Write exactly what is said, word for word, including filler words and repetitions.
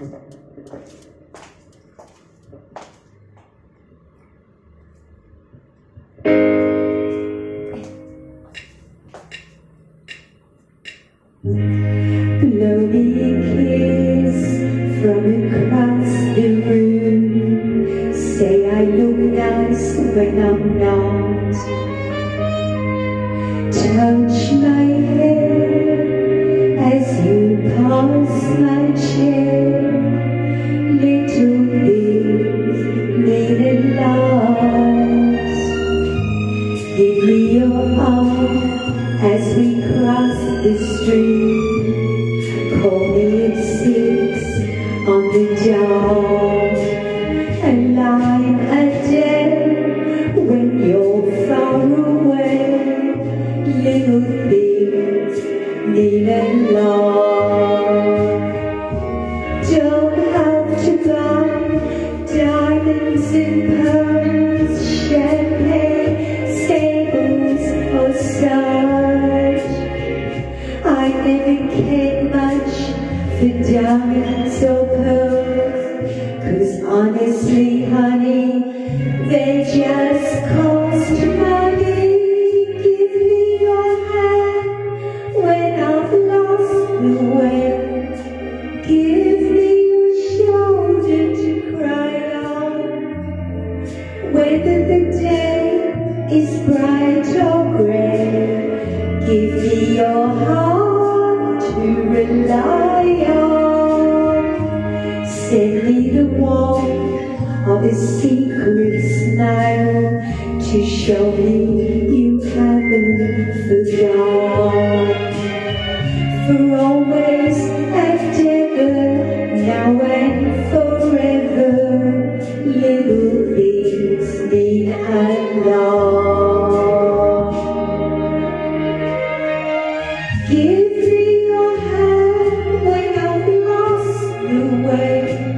Blow me a kiss from across the room. Say I look nice when I'm not. Touch my hair as you pass my chair. Little things need a lot. Give me your arm as we cross the street. Call me at six on the dot. A line a day when you're far away. Little things need a lot. Don't have to buy diamonds and pearls, champagne, stables or such. I never cared much for diamonds or pearls, 'cause honestly, honey, they just cost money. Give me your hand when I've lost the way. Give me your shoulder to cry on, whether the day is bright or grey. Give me your heart to rely on. Send me the warmth of a secret smile to show me you haven't forgotten. For always and ever, now and forever, little things mean a lot. Give me your hand when I've lost the way.